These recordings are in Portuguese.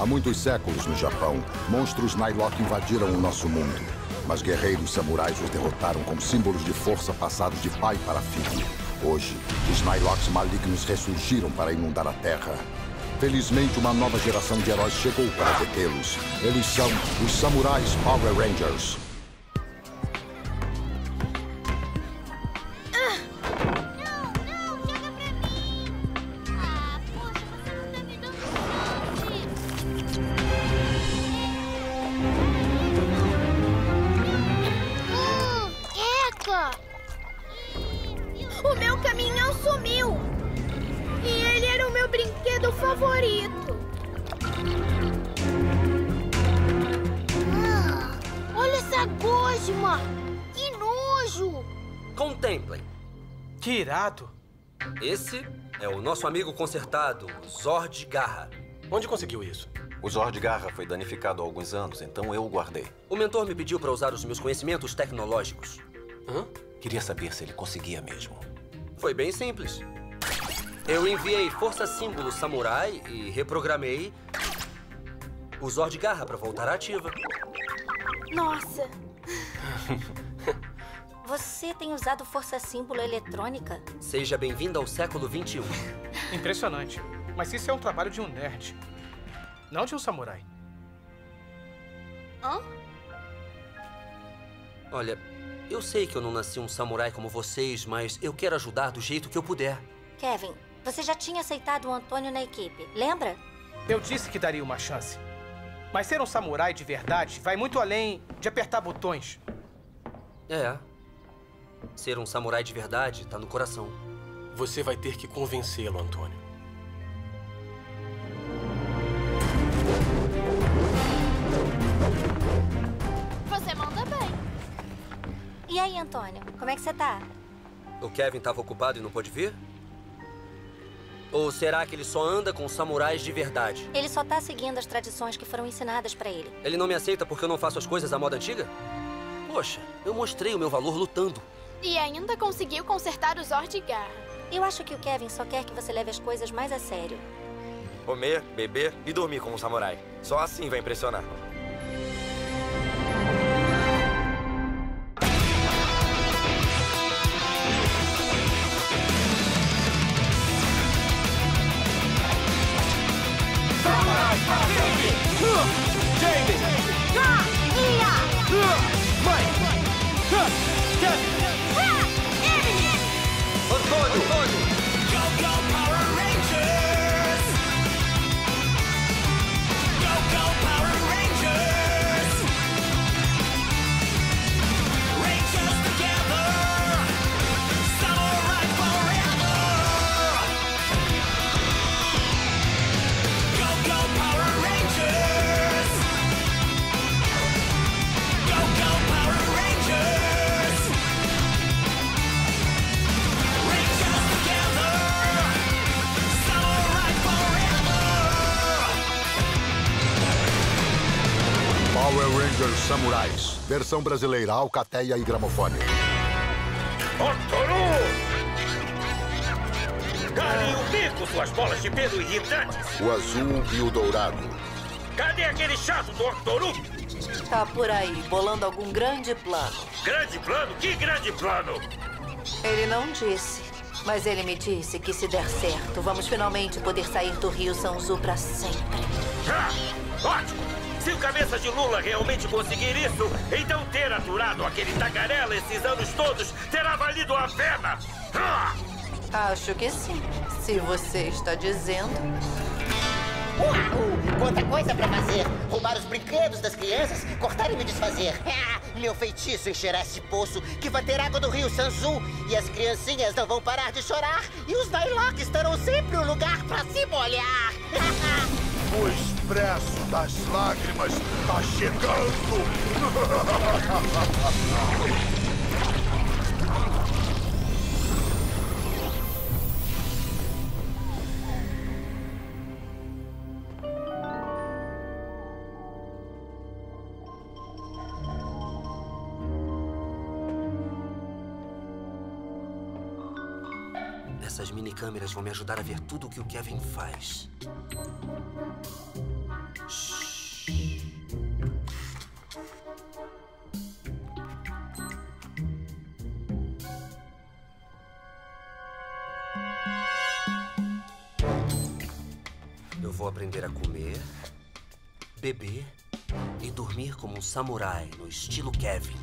Há muitos séculos no Japão, monstros Nighlok invadiram o nosso mundo. Mas guerreiros samurais os derrotaram como símbolos de força passados de pai para filho. Hoje, os Nigloks malignos ressurgiram para inundar a Terra. Felizmente, uma nova geração de heróis chegou para detê-los. Eles são os Samurais Power Rangers. O meu caminhão sumiu! E ele era o meu brinquedo favorito. Olha essa gosma! Que nojo! Contemplem. Que irado! Esse é o nosso amigo consertado, Zord Garra. Onde conseguiu isso? O Zord Garra foi danificado há alguns anos, então eu o guardei. O mentor me pediu para usar os meus conhecimentos tecnológicos. Queria saber se ele conseguia mesmo. Foi bem simples. Eu enviei Força Símbolo Samurai e reprogramei o Zord Garra para voltar ativa. Nossa! Você tem usado força símbolo eletrônica? Seja bem-vindo ao século XXI. Impressionante. Mas isso é um trabalho de um nerd. Não de um samurai. Hã? Olha, eu sei que eu não nasci um samurai como vocês, mas eu quero ajudar do jeito que eu puder. Kevin, você já tinha aceitado o Antônio na equipe, lembra? Eu disse que daria uma chance. Mas ser um samurai de verdade vai muito além de apertar botões. É. Ser um samurai de verdade tá no coração. Você vai ter que convencê-lo, Antônio. Você manda bem. E aí, Antônio, como é que você tá? O Kevin estava ocupado e não pôde vir? Ou será que ele só anda com samurais de verdade? Ele só tá seguindo as tradições que foram ensinadas pra ele. Ele não me aceita porque eu não faço as coisas à moda antiga? Poxa, eu mostrei o meu valor lutando. E ainda conseguiu consertar o Zord Garra. Eu acho que o Kevin só quer que você leve as coisas mais a sério. Comer, beber e dormir como um samurai. Só assim vai impressionar. Power Rangers Samurais. Versão brasileira, alcateia e gramofone. Otoru! Calem o bico, suas bolas de pelo irritantes! O azul e o dourado. Cadê aquele chato do Otoru? Tá por aí, bolando algum grande plano. Grande plano? Que grande plano? Ele não disse, mas ele me disse que se der certo, vamos finalmente poder sair do Rio Sanzu pra sempre. Ótimo! Se o cabeça de Lula realmente conseguir isso, então ter aturado aquele tagarela esses anos todos terá valido a pena! Acho que sim, se você está dizendo. Uau! Quanta coisa pra fazer! Roubar os brinquedos das crianças, cortar e me desfazer. Meu feitiço encherá esse poço que vai ter água do rio Sanzu. E as criancinhas não vão parar de chorar. E os Nighlok terão sempre um lugar pra se molhar. O expresso das lágrimas tá chegando! Essas minicâmeras vão me ajudar a ver tudo o que o Kevin faz. aprender a comer, beber e dormir como um samurai no estilo Kevin.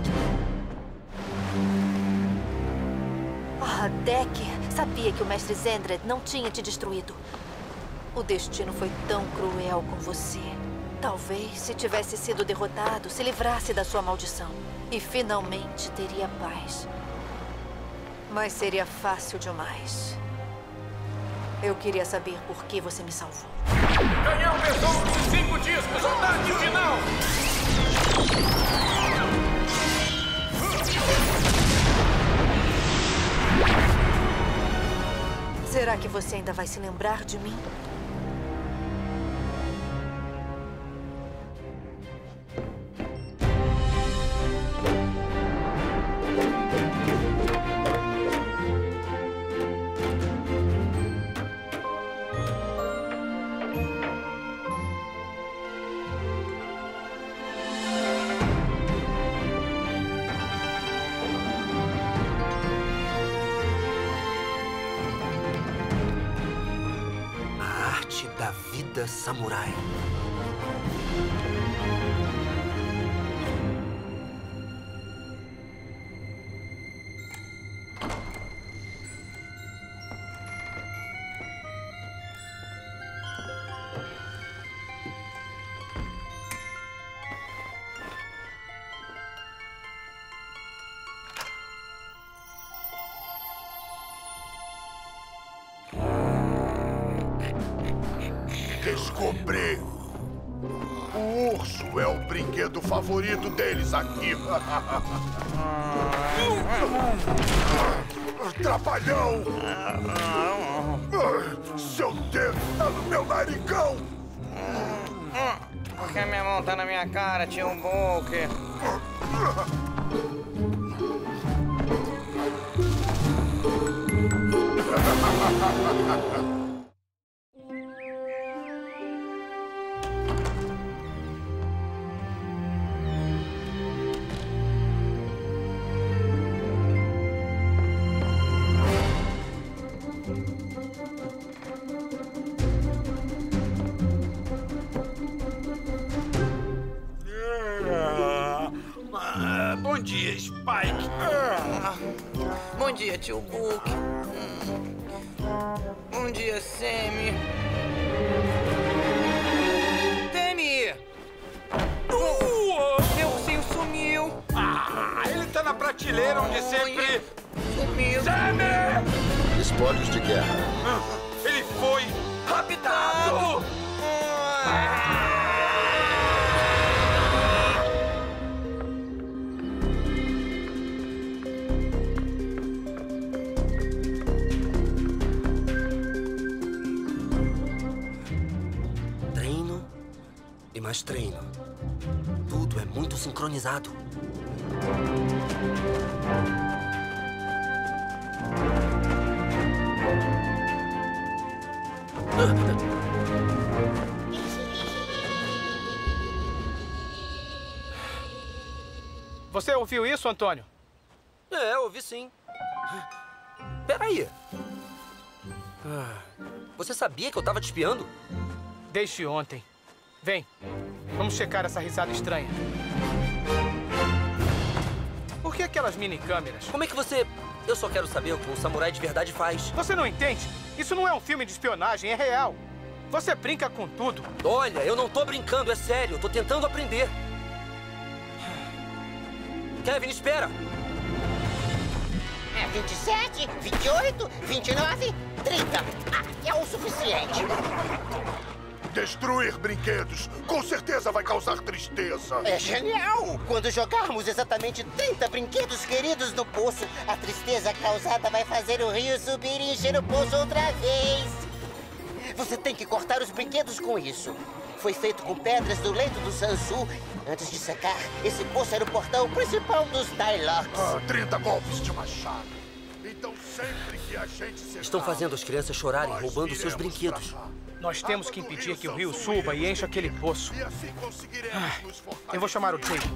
Ah, Deck, sabia que o mestre Xandred não tinha te destruído. O destino foi tão cruel com você. Talvez, se tivesse sido derrotado, se livrasse da sua maldição. E finalmente teria paz. Mas seria fácil demais. Eu queria saber por que você me salvou. Ganhei um tesouro de 5 discos, ataque final! Será que você ainda vai se lembrar de mim? Da vida samurai. Descobri! O urso é o brinquedo favorito deles aqui. Trapalhão! Seu dedo tá no meu narigão! Por que minha mão tá na minha cara, tio Book? Bom dia, Spike. Bom dia, tio Book. Bom dia, Sammy. Sammy! Meu ursinho sumiu. Ele tá na prateleira onde sempre... Sumiu. Sammy! Espólios de guerra. Ele foi raptado! E mais treino. Tudo é muito sincronizado. Você ouviu isso, Antônio? É, ouvi sim. Peraí. Você sabia que eu tava te espiando? Desde ontem. Vem, vamos checar essa risada estranha. Por que aquelas mini-câmeras? Como é que você... Eu só quero saber o que um samurai de verdade faz. Você não entende? Isso não é um filme de espionagem, é real. Você brinca com tudo. Olha, eu não tô brincando, é sério. Eu tô tentando aprender. Kevin, espera. 27, 28, 29, 30. É o suficiente. Destruir brinquedos com certeza vai causar tristeza. É genial! Quando jogarmos exatamente 30 brinquedos queridos no poço, a tristeza causada vai fazer o rio subir e encher o poço outra vez. Você tem que cortar os brinquedos com isso. Foi feito com pedras do leito do Sanzu. Antes de secar, esse poço era o portão principal dos Nylocks. 30 golpes de machado. Então sempre que a gente se... Estão fazendo as crianças chorarem, roubando seus brinquedos. Nós temos que impedir que o rio suba e encha aquele poço. Eu vou chamar o Jay.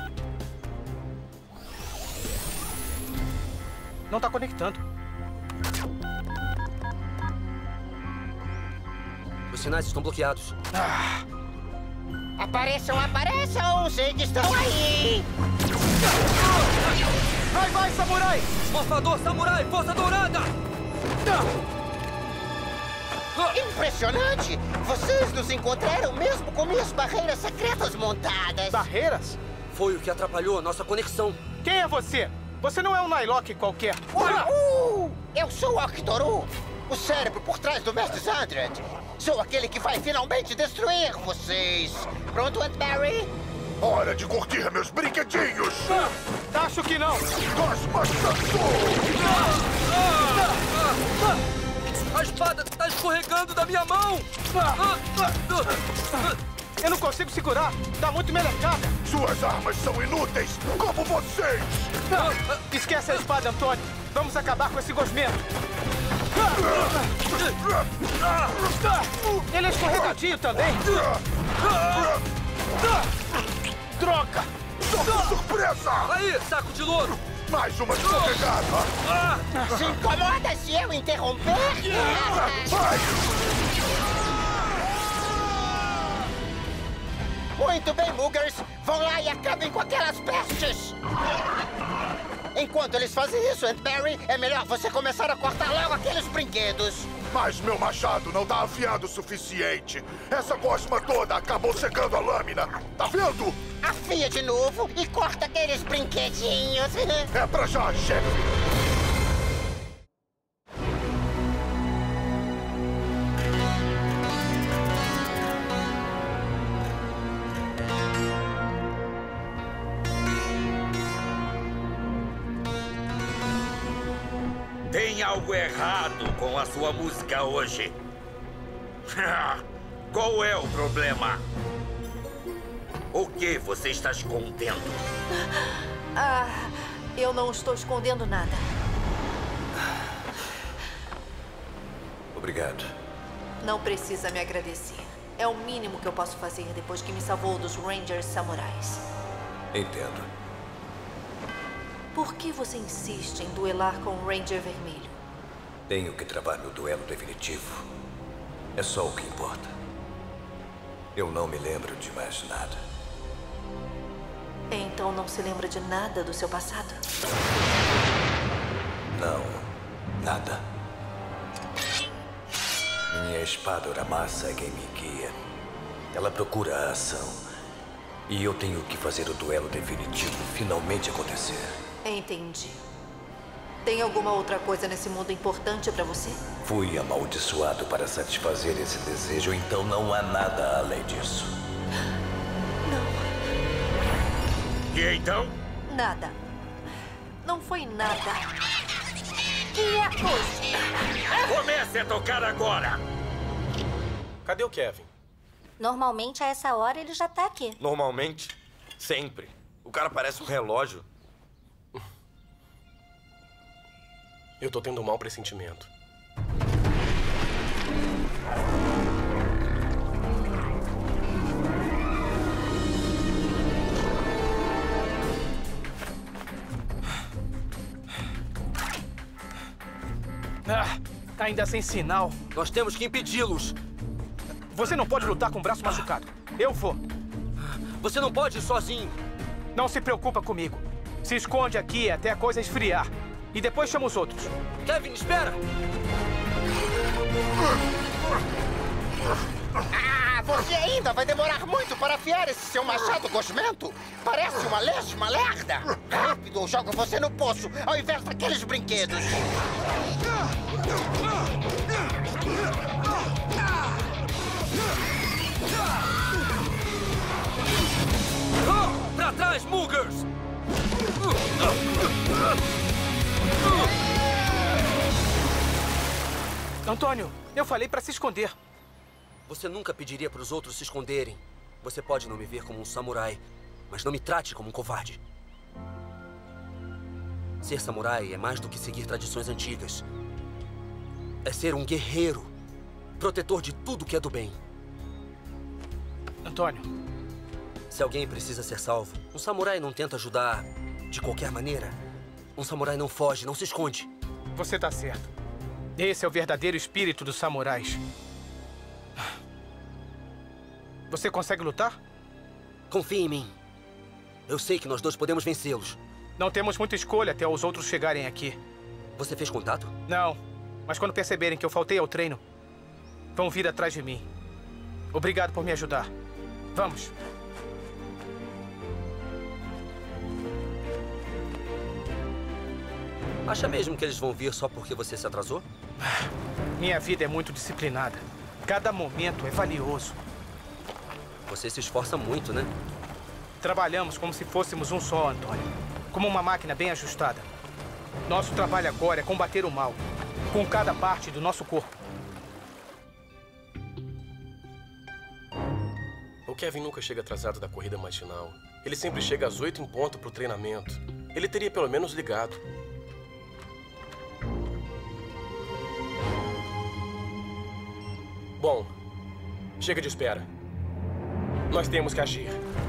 Não tá conectando. Você sinais estão bloqueados. Apareçam, apareçam! Sei que estão aí! Vai, samurai! Morfador samurai, força dourada! Impressionante! Vocês nos encontraram mesmo com minhas barreiras secretas montadas. Barreiras? Foi o que atrapalhou a nossa conexão. Quem é você? Você não é um Nylock qualquer. Eu sou o Octoru, o cérebro por trás do Mestre Zandred. Sou aquele que vai finalmente destruir vocês. Pronto, Aunt Mary? Hora de curtir meus brinquedinhos! Acho que não! Cosma Sansu! A espada está escorregando da minha mão! Eu não consigo segurar! Tá muito melecada! Suas armas são inúteis, como vocês! Esquece a espada, Antônio! Vamos acabar com esse gosmento! Ele é escorregadio também! Droga! Surpresa! Aí, saco de louro! Mais uma escorregada! Se incomoda se eu interromper? Vai! Muito bem, Muggers! Vão lá e acabem com aquelas pestes! Enquanto eles fazem isso, Aunt Mary, é melhor você começar a cortar logo aqueles brinquedos. Mas meu machado não tá afiado o suficiente. Essa gosma toda acabou secando a lâmina. Tá vendo? Afia de novo e corta aqueles brinquedinhos. É pra já, chefe. Tem algo errado com a sua música hoje. Qual é o problema? O que você está escondendo? Eu não estou escondendo nada. Obrigado. Não precisa me agradecer. É o mínimo que eu posso fazer depois que me salvou dos Rangers Samurais. Entendo. Por que você insiste em duelar com o Ranger Vermelho? Tenho que travar meu duelo definitivo. É só o que importa. Eu não me lembro de mais nada. Então não se lembra de nada do seu passado? Não, nada. Minha espada Uramasa é quem me guia. Ela procura a ação. E eu tenho que fazer o duelo definitivo finalmente acontecer. Entendi. Tem alguma outra coisa nesse mundo importante pra você? Fui amaldiçoado para satisfazer esse desejo, então não há nada além disso. E então? Nada. Não foi nada. Que é hoje? Comece a tocar agora! Cadê o Kevin? Normalmente, a essa hora, ele já tá aqui. Normalmente? Sempre. O cara parece um relógio. Eu tô tendo um mau pressentimento. Ainda sem sinal. Nós temos que impedi-los. Você não pode lutar com o braço machucado. Eu vou. Você não pode ir sozinho. Não se preocupa comigo. Se esconde aqui até a coisa esfriar. E depois chama os outros. Kevin, espera! Você ainda vai demorar muito para afiar esse seu machado gosmento? Parece uma lesma lerda. Rápido, eu jogo você no poço, ao invés daqueles brinquedos. Pra trás, Muggers! Antônio, eu falei pra se esconder. Você nunca pediria para os outros se esconderem. Você pode não me ver como um samurai, mas não me trate como um covarde. Ser samurai é mais do que seguir tradições antigas. É ser um guerreiro, protetor de tudo que é do bem. Antônio. Se alguém precisa ser salvo, um samurai não tenta ajudar de qualquer maneira. Um samurai não foge, não se esconde. Você tá certo. Esse é o verdadeiro espírito dos samurais. Você consegue lutar? Confie em mim. Eu sei que nós dois podemos vencê-los. Não temos muita escolha até os outros chegarem aqui. Você fez contato? Não, mas quando perceberem que eu faltei ao treino, vão vir atrás de mim. Obrigado por me ajudar. Vamos. Acha mesmo que eles vão vir só porque você se atrasou? Minha vida é muito disciplinada. Cada momento é valioso. Você se esforça muito, né? Trabalhamos como se fôssemos um só, Antônio. Como uma máquina bem ajustada. Nosso trabalho agora é combater o mal, com cada parte do nosso corpo. O Kevin nunca chega atrasado da corrida matinal. Ele sempre chega às 8 em ponto pro treinamento. Ele teria pelo menos ligado. Bom, chega de espera. Nós temos que agir.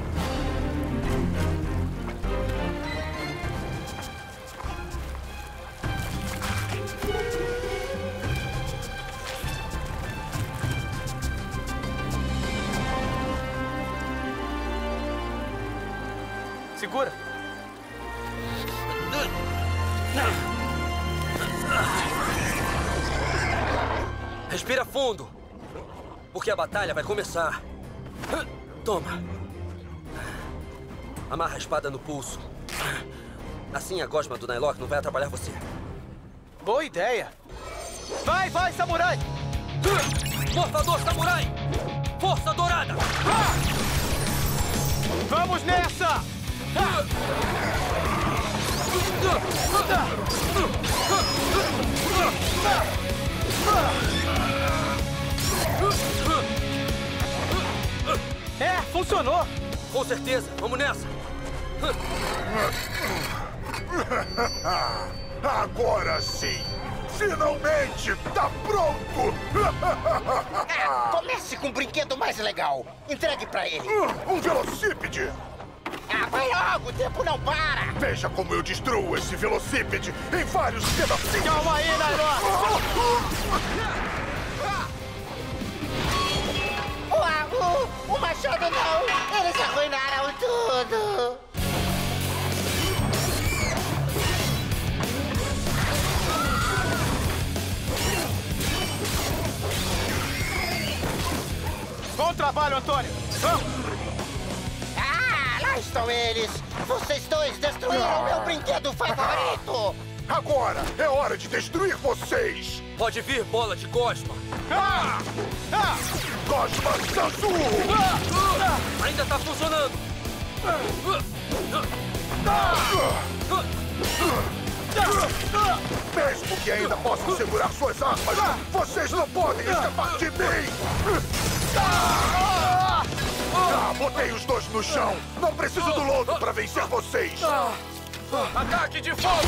Segura. Respira fundo, porque a batalha vai começar. Toma. Amarra a espada no pulso. Assim a gosma do Nylock não vai atrapalhar você. Boa ideia. Vai, vai, samurai! Morfador samurai! Força dourada! Vamos nessa! É, funcionou! Com certeza, vamos nessa! Agora sim! Finalmente! Tá pronto! Comece com um brinquedo mais legal. Entregue pra ele. Um velocípede! Vai logo, o tempo não para! Veja como eu destruo esse velocípede em vários pedacinhos! Calma aí, Nylock! O machado não! Eles arruinaram tudo! Bom trabalho, Antônio! Vamos! Lá estão eles! Vocês dois destruíram meu brinquedo favorito! Agora é hora de destruir vocês! Pode vir, bola de Gosma! Gosma Sanzu! Ainda tá funcionando! Mesmo que ainda possam segurar suas armas, vocês não podem escapar de mim! Botei os dois no chão! Não preciso do lodo para vencer vocês! Ataque de fogo!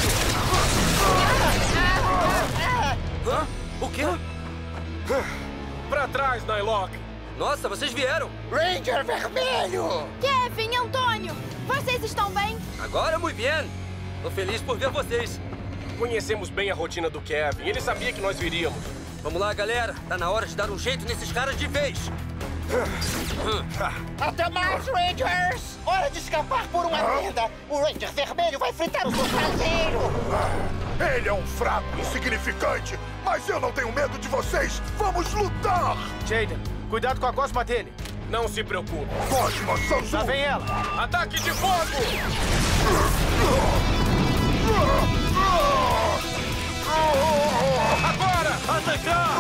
O quê? Pra trás, Nylock! Nossa, vocês vieram! Ranger Vermelho! Kevin, Antônio, vocês estão bem? Agora, muito bem! Tô feliz por ver vocês. Conhecemos bem a rotina do Kevin. Ele sabia que nós viríamos. Vamos lá, galera. Tá na hora de dar um jeito nesses caras de vez. Até mais, Rangers! Hora de escapar por uma tenda! O Ranger Vermelho vai fritar o seu traseiro! Ele é um fraco, insignificante, mas eu não tenho medo de vocês! Vamos lutar! Jaden, cuidado com a gosma dele. Não se preocupe. Gosma Sanzu! Lá vem ela! Ataque de fogo! Agora! Atacar!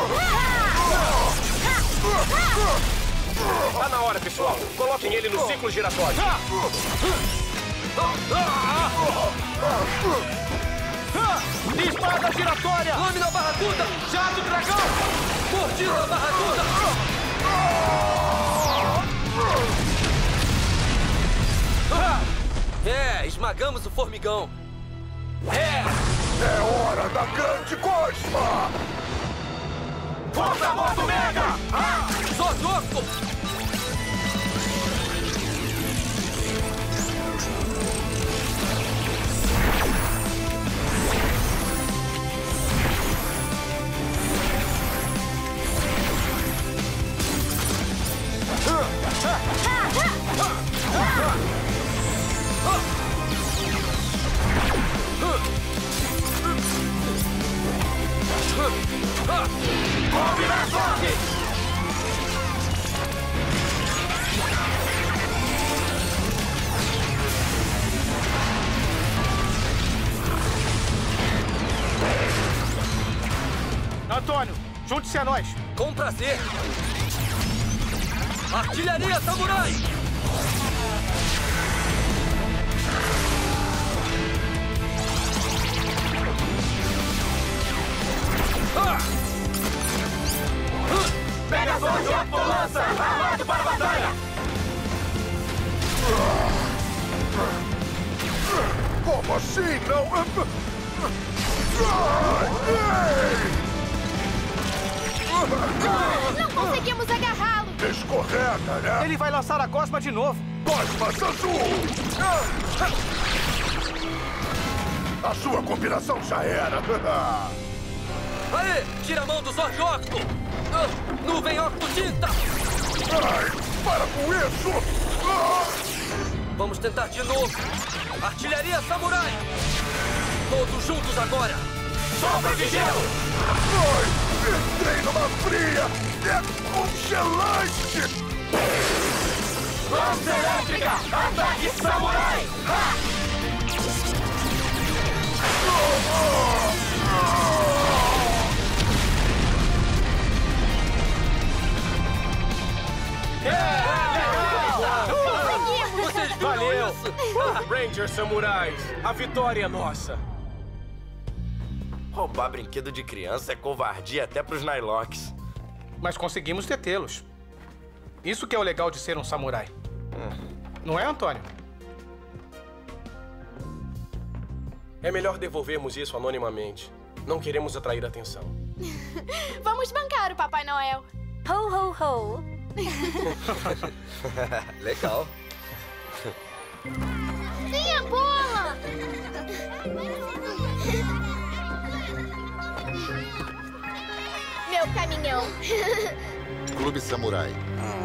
Tá na hora, pessoal. Coloquem ele no ciclo giratório. Espada giratória! Lâmina barracuda! Jato dragão! Mordida barracuda! Esmagamos o formigão! É hora da grande Gosma! Força Moto Mega! Zozoco! Combinações! Antônio, junte-se a nós. Com prazer. Artilharia Samurai! Megazord Octolança! Armado para a batalha! Como assim? Não... Não conseguimos agarrá-lo! Escorrega, né? Ele vai lançar a gosma de novo. Gosma Sanzu! A sua combinação já era. Aê! Tira a mão do Zord Octo! Nuvem Octo Tinta! Ai, para com isso! Vamos tentar de novo. Artilharia Samurai! Todos juntos agora! Sombra de gelo! Ai, entrei numa fria! É congelante! Lança elétrica! Ataque Samurai! Vocês viram Valeu! isso? Ranger Samurais, a vitória é nossa! Roubar brinquedo de criança é covardia até pros Nylocks. Mas conseguimos detê-los. Isso que é o legal de ser um samurai. Não é, Antônio? É melhor devolvermos isso anonimamente. Não queremos atrair atenção. Vamos bancar o Papai Noel. Ho, ho, ho. Legal. Tem a bola! Meu caminhão. Clube Samurai.